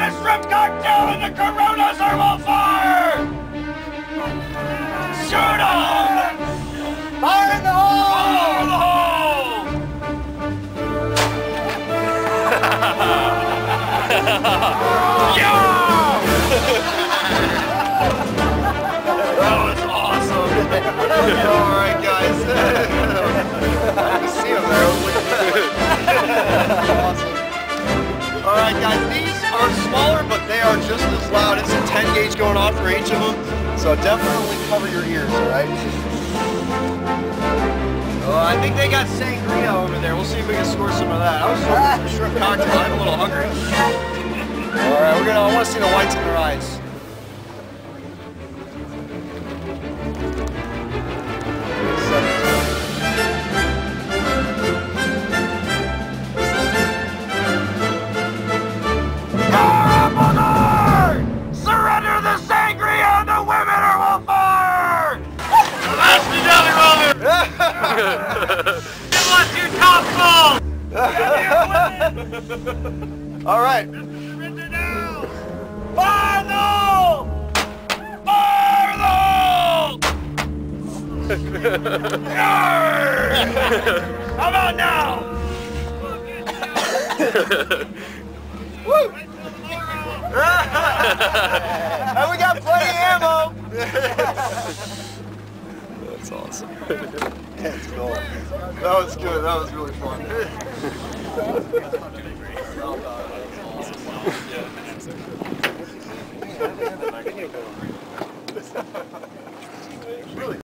a shrimp cocktail and the Coronas are on fire! Shoot 'em! Fire in the hole! Fire in the hole! Yeah! That was awesome! Alright guys. I can see him there. Awesome. Alright guys, these are smaller, but they are just as loud. It's a 10 gauge going on for each of them, so definitely cover your ears, alright? Oh, I think they got sangria over there. We'll see if we can score some of that. I was hoping for shrimp cocktail. I'm a little hungry. Alright, I want to see the whites in their eyes. Surrender the sangria and the women are on fire! That's the Jolly Rover! Give us your top goal! Alright. Surrender now! Fire the hole! Fire the hole! How about now? Woo! And we got plenty of ammo! That's awesome. That's cool. That was good. That was really fun.